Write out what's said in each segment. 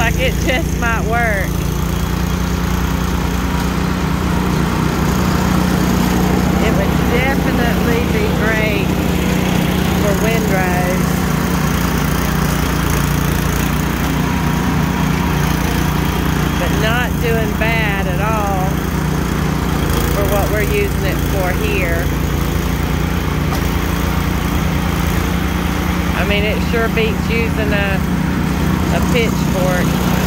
like it just might work. It would definitely be great for windrows. But not doing bad at all for what we're using it for here. I mean, it sure beats using a pitchfork.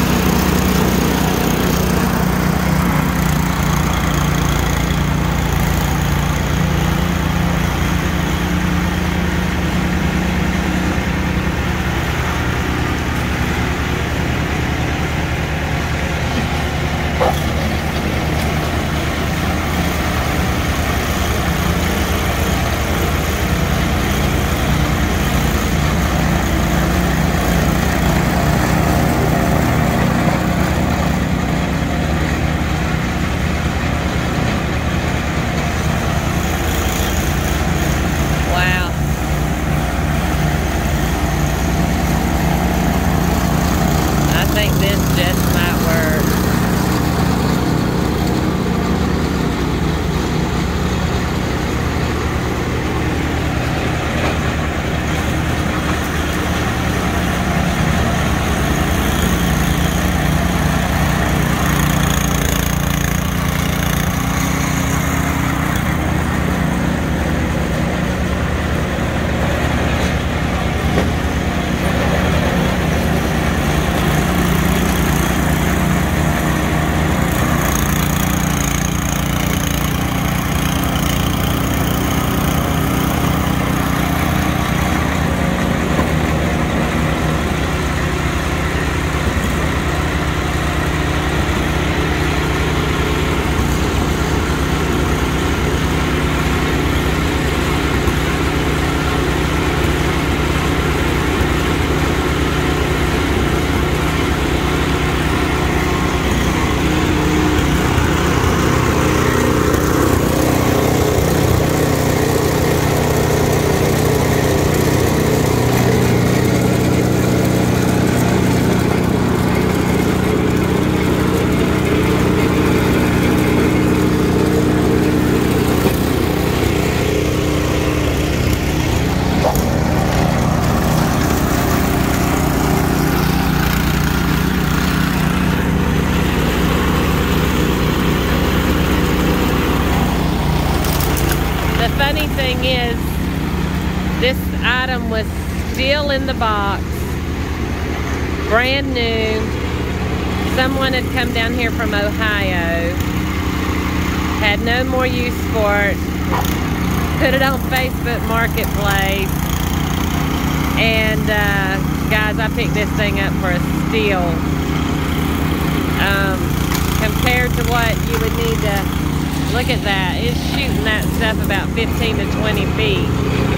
Funny thing is, this item was still in the box, brand new. Someone had come down here from Ohio, had no more use for it, put it on Facebook Marketplace, and guys, I picked this thing up for a steal. Compared to what you would need to, look at that, it's shooting that stuff about 15 to 20 feet.